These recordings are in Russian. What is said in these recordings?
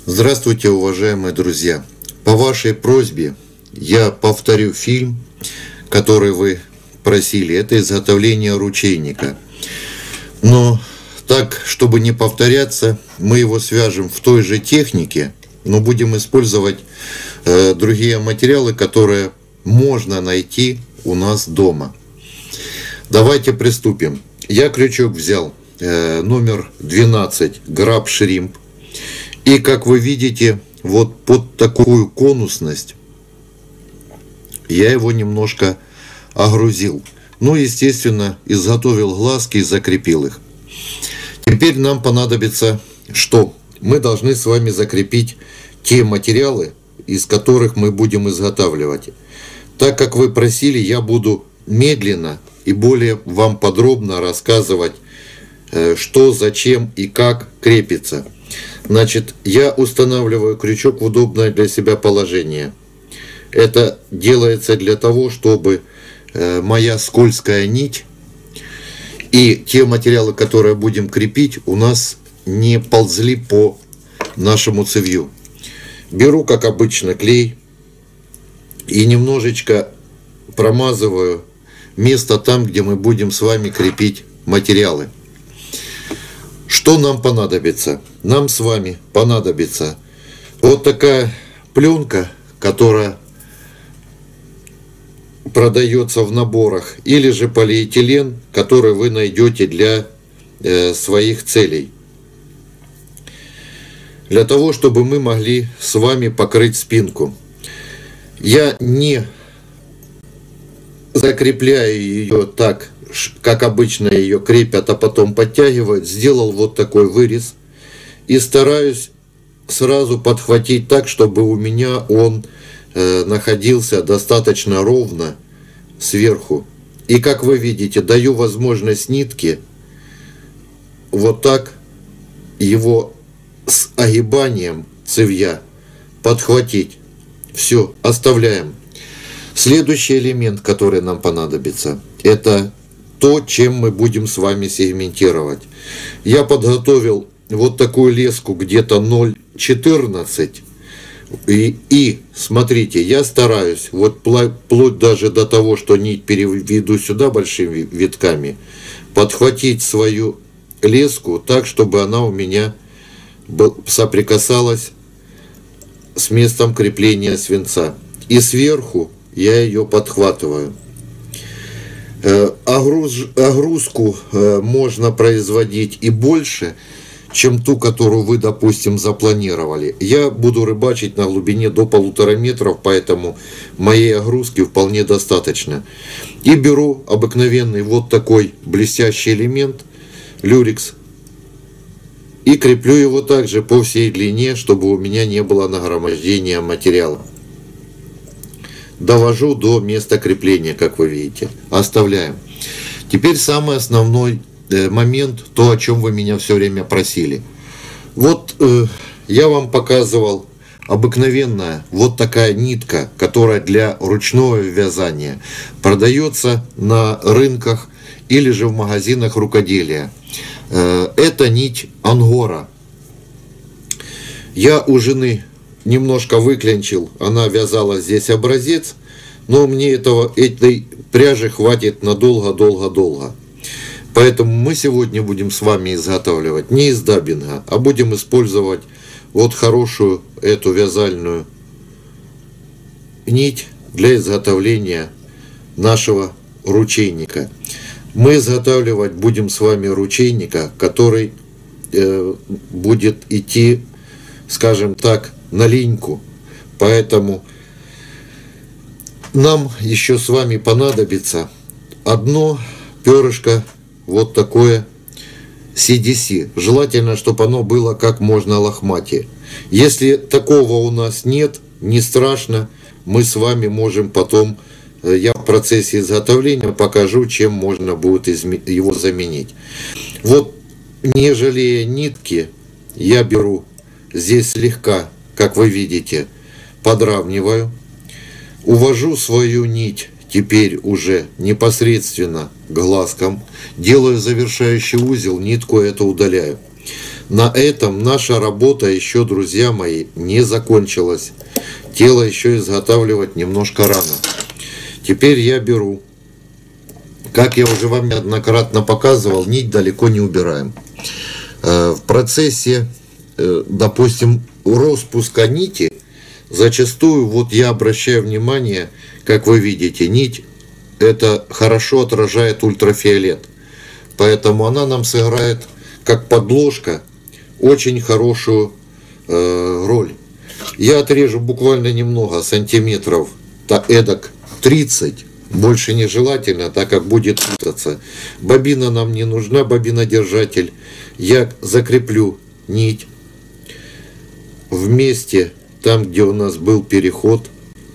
Здравствуйте, уважаемые друзья! По вашей просьбе я повторю фильм, который вы просили. Это изготовление ручейника. Но так, чтобы не повторяться, мы его свяжем в той же технике, но будем использовать другие материалы, которые можно найти у нас дома. Давайте приступим. Я крючок взял номер 12 Grab Shrimp. И как вы видите, вот под такую конусность я его немножко огрузил. Ну, естественно, изготовил глазки и закрепил их. Теперь нам понадобится что? Мы должны с вами закрепить те материалы, из которых мы будем изготавливать. Так как вы просили, я буду медленно и более вам подробно рассказывать, что, зачем и как крепится. Значит, я устанавливаю крючок в удобное для себя положение. Это делается для того, чтобы моя скользкая нить и те материалы, которые будем крепить, у нас не ползли по нашему цевью. Беру, как обычно, клей и немножечко промазываю место там, где мы будем с вами крепить материалы. Что нам понадобится? Нам с вами понадобится вот такая пленка, которая продается в наборах, или же полиэтилен, который вы найдете для своих целей. Для того, чтобы мы могли с вами покрыть спинку. Я не закрепляю ее так, как обычно ее крепят, а потом подтягивают. Сделал вот такой вырез и стараюсь сразу подхватить так, чтобы у меня он находился достаточно ровно сверху. И как вы видите, даю возможность нитке вот так его с огибанием цевья подхватить. Все, оставляем. Следующий элемент, который нам понадобится, это то, чем мы будем с вами сегментировать. Я подготовил вот такую леску где-то 0,14. И смотрите, я стараюсь, вот вплоть даже до того, что нить переведу сюда большими витками, подхватить свою леску так, чтобы она у меня соприкасалась с местом крепления свинца. И сверху я ее подхватываю. Огрузку можно производить и больше, чем ту, которую вы, допустим, запланировали. Я буду рыбачить на глубине до 1,5 метра, поэтому моей огрузки вполне достаточно. И беру обыкновенный вот такой блестящий элемент, люрекс, и креплю его также по всей длине, чтобы у меня не было нагромождения материала. Довожу до места крепления, как вы видите. Оставляем. Теперь самый основной момент, то, о чем вы меня все время просили. Вот я вам показывал обыкновенная вот такая нитка, которая для ручного вязания продается на рынках или же в магазинах рукоделия. Это нить ангора. Я у жены немножко выклянчил, она вязала здесь образец, но мне этой пряжи хватит на долго-долго-долго. Поэтому мы сегодня будем с вами изготавливать не из даббинга, а будем использовать вот хорошую эту вязальную нить для изготовления нашего ручейника. Мы изготавливать будем с вами ручейника, который будет идти, скажем так, на линьку. Поэтому нам еще с вами понадобится одно перышко вот такое CDC. Желательно, чтобы оно было как можно лохматее. Если такого у нас нет, не страшно, мы с вами можем потом, я в процессе изготовления покажу, чем можно будет его заменить. Вот, не жалея нитки, я беру здесь слегка, как вы видите, подравниваю, увожу свою нить теперь уже непосредственно к глазкам, делаю завершающий узел, нитку эту удаляю. на этом наша работа еще, друзья мои, не закончилась. Тело еще изготавливать немножко рано. Теперь я беру, как я уже вам неоднократно показывал, нить далеко не убираем. В процессе, допустим, распуска нити, зачастую, вот я обращаю внимание, как вы видите, нить это хорошо отражает ультрафиолет. Поэтому она нам сыграет, как подложка, очень хорошую роль. Я отрежу буквально немного, сантиметров, эдак 30, больше нежелательно, так как будет путаться. Бобина нам не нужна, бобинодержатель. Я закреплю нить в месте, там, где у нас был переход.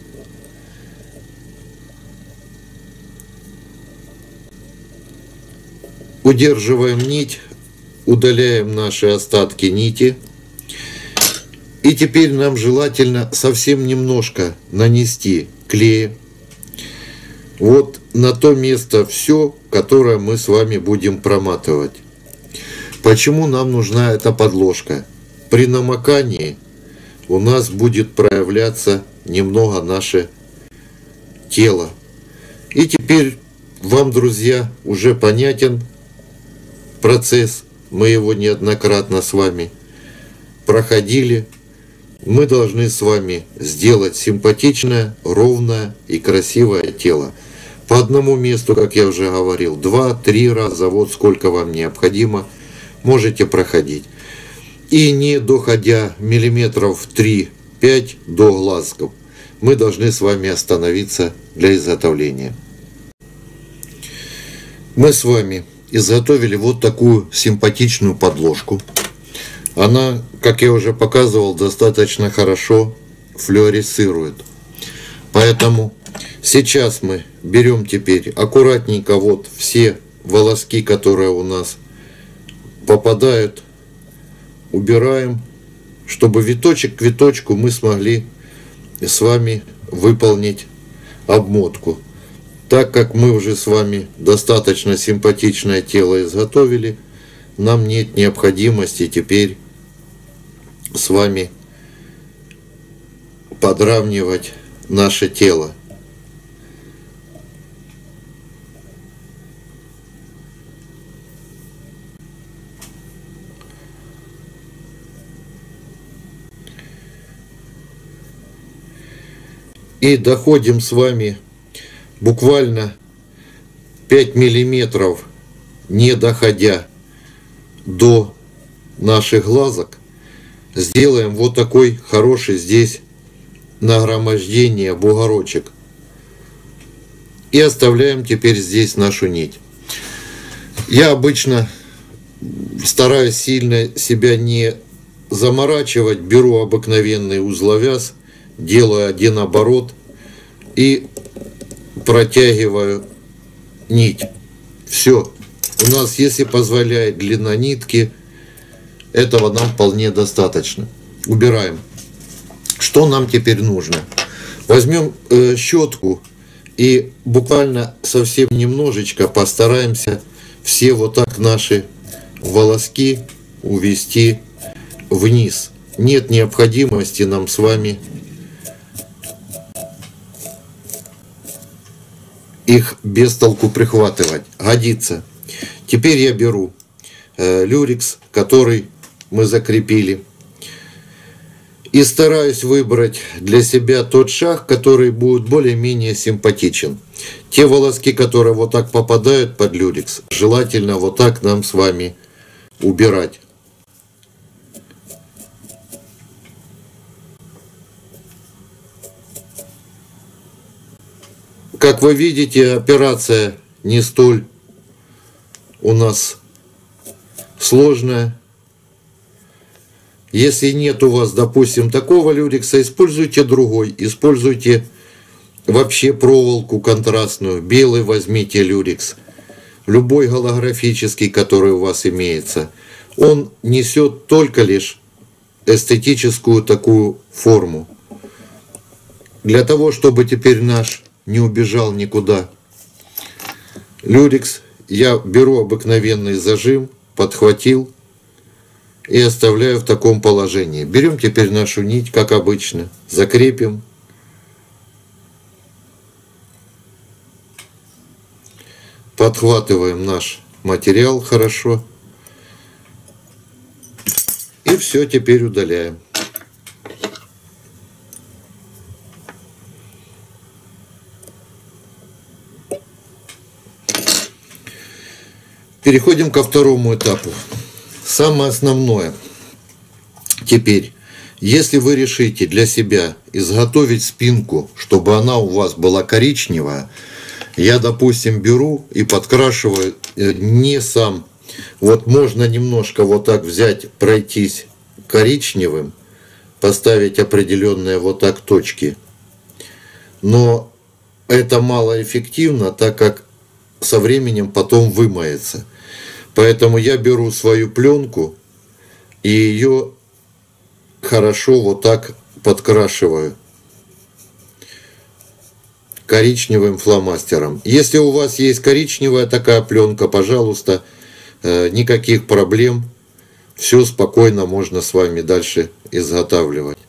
Удерживаем нить, удаляем наши остатки нити. И теперь нам желательно совсем немножко нанести клея. Вот на то место все, которое мы с вами будем проматывать. Почему нам нужна эта подложка? При намокании у нас будет проявляться немного наше тело. И теперь вам, друзья, уже понятен процесс. Мы его неоднократно с вами проходили. Мы должны с вами сделать симпатичное, ровное и красивое тело. По одному месту, как я уже говорил, 2-3 раза, вот сколько вам необходимо, можете проходить. И не доходя миллиметров 3-5 до глазков, мы должны с вами остановиться для изготовления. Мы с вами изготовили вот такую симпатичную подложку. Она, как я уже показывал, достаточно хорошо флуоресцирует. Поэтому сейчас мы берем теперь аккуратненько вот все волоски, которые у нас попадают, убираем, чтобы виточек к виточку мы смогли с вами выполнить обмотку. Так как мы уже с вами достаточно симпатичное тело изготовили, нам нет необходимости теперь с вами подравнивать наше тело. И доходим с вами буквально 5 миллиметров, не доходя до наших глазок, сделаем вот такой хороший здесь нагромождение бугорочек. И оставляем теперь здесь нашу нить. Я обычно стараюсь сильно себя не заморачивать, беру обыкновенный узловяз, делаю один оборот и протягиваю нить. Все. У нас, если позволяет длина нитки, этого нам вполне достаточно. Убираем. Что нам теперь нужно? Возьмем щетку и буквально совсем немножечко постараемся все вот так наши волоски увести вниз. Нет необходимости нам с вами их без толку прихватывать. Годится. Теперь я беру люрекс, который мы закрепили. И стараюсь выбрать для себя тот шаг, который будет более-менее симпатичен. Те волоски, которые вот так попадают под люрекс, желательно вот так нам с вами убирать. Как вы видите, операция не столь у нас сложная. Если нет у вас, допустим, такого люрекса, используйте другой. Используйте вообще проволоку контрастную. Белый возьмите люрекс. Любой голографический, который у вас имеется. Он несет только лишь эстетическую такую форму. Для того, чтобы теперь наш не убежал никуда люрекс, я беру обыкновенный зажим, подхватил и оставляю в таком положении. Берем теперь нашу нить, как обычно, закрепим. Подхватываем наш материал хорошо. И все теперь удаляем. Переходим ко второму этапу. Самое основное. Теперь, если вы решите для себя изготовить спинку, чтобы она у вас была коричневая, я, допустим, беру и подкрашиваю не сам. Вот можно немножко вот так взять, пройтись коричневым, поставить определенные вот так точки. Но это малоэффективно, так как со временем потом вымоется. Поэтому я беру свою пленку и ее хорошо вот так подкрашиваю коричневым фломастером. Если у вас есть коричневая такая пленка, пожалуйста, никаких проблем. Все спокойно можно с вами дальше изготавливать.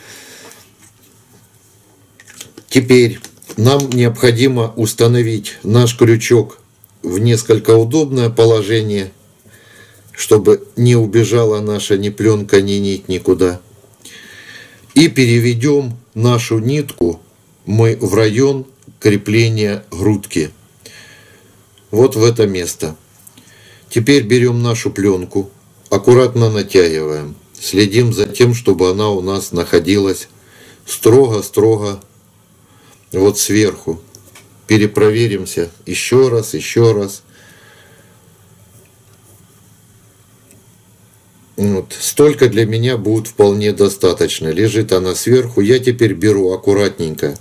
Теперь нам необходимо установить наш крючок в несколько удобное положение, чтобы не убежала наша ни пленка, ни нить никуда. И переведем нашу нитку мы в район крепления грудки. Вот в это место. Теперь берем нашу пленку, аккуратно натягиваем. Следим за тем, чтобы она у нас находилась строго-строго вот сверху. Перепроверимся еще раз, еще раз. Вот. Столько для меня будет вполне достаточно. Лежит она сверху. Я теперь беру аккуратненько,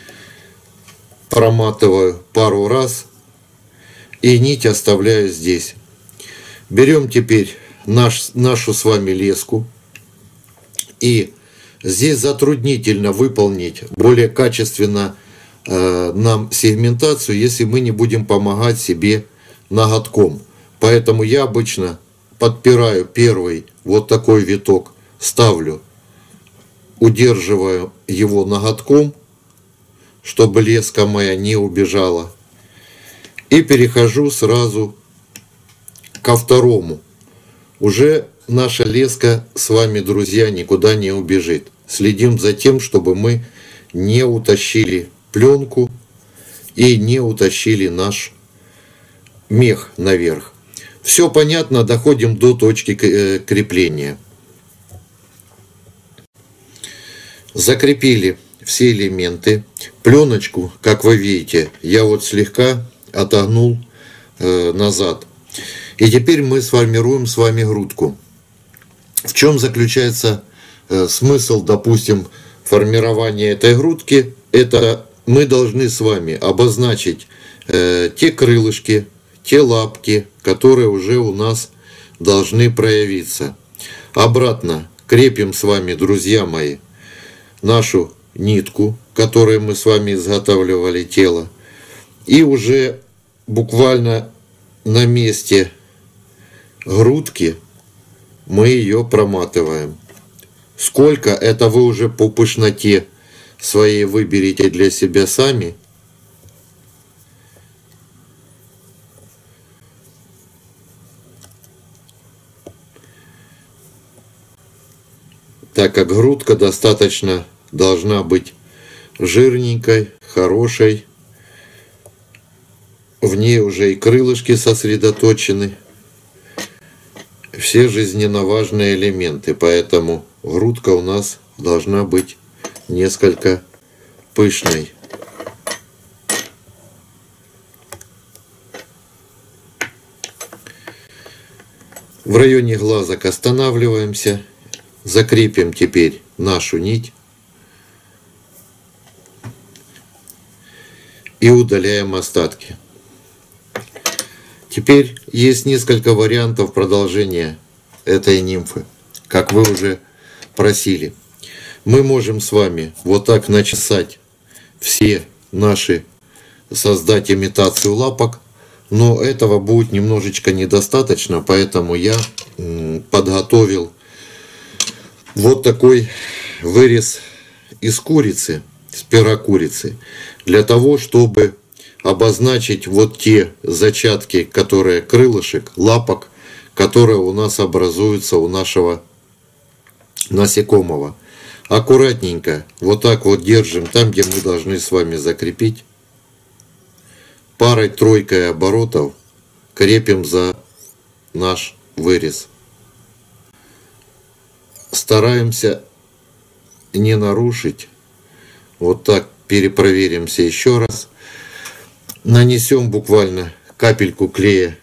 проматываю пару раз и нить оставляю здесь. Берем теперь нашу с вами леску. И здесь затруднительно выполнить более качественно нам сегментацию, если мы не будем помогать себе ноготком. Поэтому я обычно подпираю первый вот такой виток, ставлю, удерживаю его ноготком, чтобы леска моя не убежала. И перехожу сразу ко второму. Уже наша леска с вами, друзья, никуда не убежит. Следим за тем, чтобы мы не утащили пленку и не утащили наш мех наверх. Все понятно, доходим до точки крепления. Закрепили все элементы. Пленочку, как вы видите, я вот слегка отогнул назад. И теперь мы сформируем с вами грудку. В чем заключается смысл, допустим, формирования этой грудки? Это мы должны с вами обозначить те крылышки, те лапки, которые уже у нас должны проявиться. Обратно крепим с вами, друзья мои, нашу нитку, которой мы с вами изготавливали тело. И уже буквально на месте грудки мы ее проматываем. Сколько, это вы уже по пышноте своей выберите для себя сами. Так как грудка достаточно должна быть жирненькой, хорошей. В ней уже и крылышки сосредоточены. Все жизненно важные элементы, поэтому грудка у нас должна быть несколько пышной. В районе глазок останавливаемся, закрепим теперь нашу нить и удаляем остатки. Теперь есть несколько вариантов продолжения этой нимфы, как вы уже просили. Мы можем с вами вот так начесать все наши, создать имитацию лапок, но этого будет немножечко недостаточно, поэтому я подготовил вот такой вырез из курицы, с пера курицы, для того, чтобы обозначить вот те зачатки, которые крылышек, лапок, которые у нас образуются у нашего насекомого. Аккуратненько вот так вот держим там, где мы должны с вами закрепить. Парой-тройкой оборотов крепим за наш вырез. Стараемся не нарушить. Вот так перепроверимся еще раз. Нанесем буквально капельку клея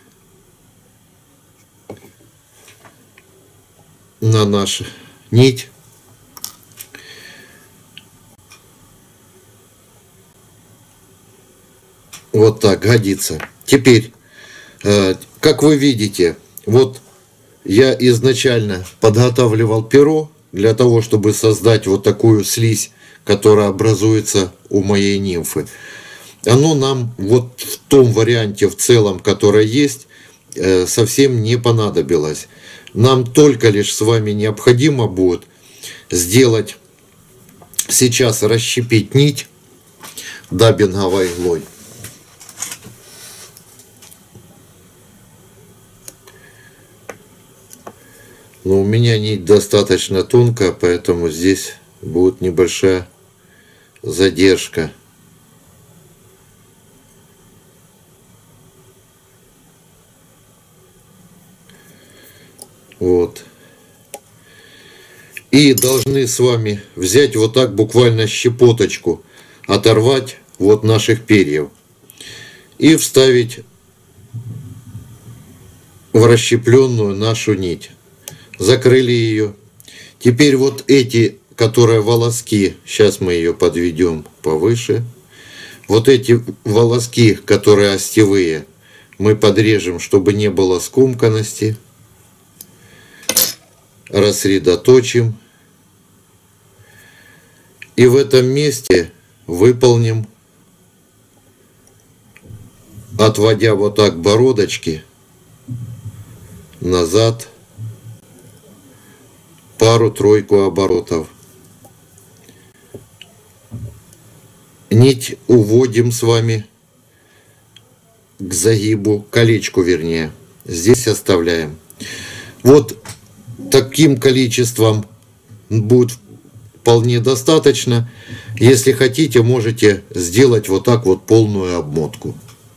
на нашу нить. Вот так годится. Теперь, как вы видите, вот я изначально подготавливал перо для того, чтобы создать вот такую слизь, которая образуется у моей нимфы. Оно нам вот в том варианте в целом, который есть, совсем не понадобилось. Нам только лишь с вами необходимо будет сделать, сейчас расщепить нить даббинговой иглой. Но у меня нить достаточно тонкая, поэтому здесь будет небольшая задержка. Вот. И должны с вами взять вот так буквально щепоточку, оторвать вот наших перьев и вставить в расщепленную нашу нить. Закрыли ее. Теперь вот эти, которые волоски, сейчас мы ее подведем повыше. Вот эти волоски, которые остевые, мы подрежем, чтобы не было скомканности. Рассредоточим. И в этом месте выполним, отводя вот так бородочки назад, пару-тройку оборотов. Нить уводим с вами к загибу, колечку вернее. Здесь оставляем. Вот таким количеством будет вполне достаточно. Если хотите, можете сделать вот так вот полную обмотку.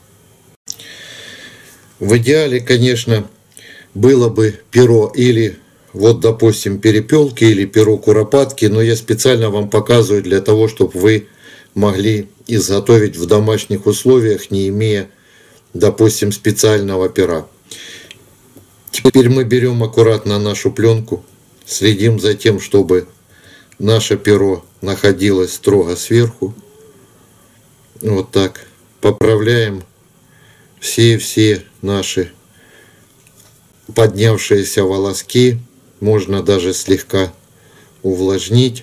В идеале, конечно, было бы перо или вот, допустим, перепелки или перо куропатки, но я специально вам показываю для того, чтобы вы могли изготовить в домашних условиях, не имея, допустим, специального пера. Теперь мы берем аккуратно нашу пленку, следим за тем, чтобы наше перо находилось строго сверху. Вот так. Поправляем все наши поднявшиеся волоски. Можно даже слегка увлажнить.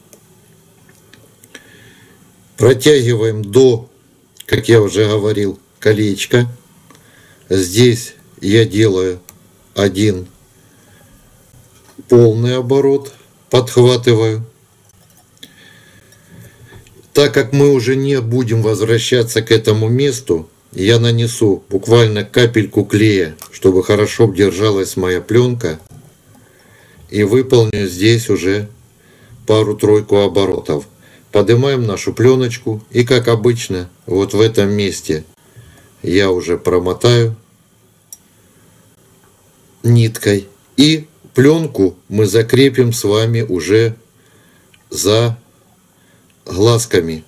Протягиваем до, как я уже говорил, колечка. Здесь я делаю один полный оборот, подхватываю. Так как мы уже не будем возвращаться к этому месту, я нанесу буквально капельку клея, чтобы хорошо держалась моя пленка. И выполню здесь уже пару-тройку оборотов. Поднимаем нашу пленочку. И как обычно, вот в этом месте я уже промотаю ниткой. И пленку мы закрепим с вами уже за глазками.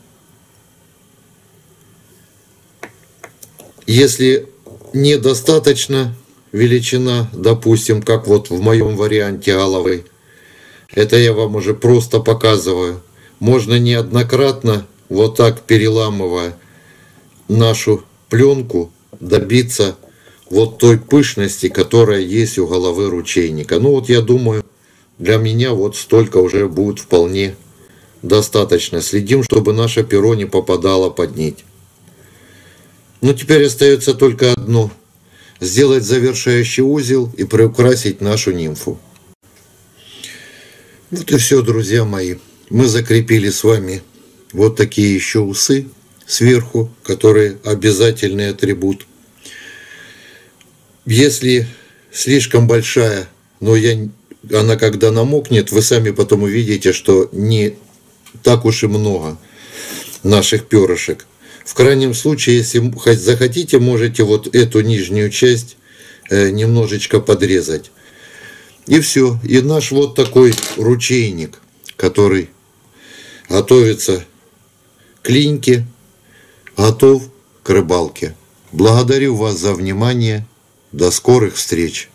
Если недостаточно величина, допустим, как вот в моем варианте головы, это я вам уже просто показываю. Можно неоднократно, вот так переламывая нашу пленку, добиться вот той пышности, которая есть у головы ручейника. Ну вот я думаю, для меня вот столько уже будет вполне достаточно. Следим, чтобы наше перо не попадало под нить. Ну теперь остается только одно. Сделать завершающий узел и приукрасить нашу нимфу. Вот и все, друзья мои. Мы закрепили с вами вот такие еще усы сверху, которые обязательный атрибут. Если слишком большая, но она когда намокнет, вы сами потом увидите, что не так уж и много наших перышек. В крайнем случае, если захотите, можете вот эту нижнюю часть немножечко подрезать. И все. И наш вот такой ручейник, который готовится к линьке, готов к рыбалке. Благодарю вас за внимание. До скорых встреч!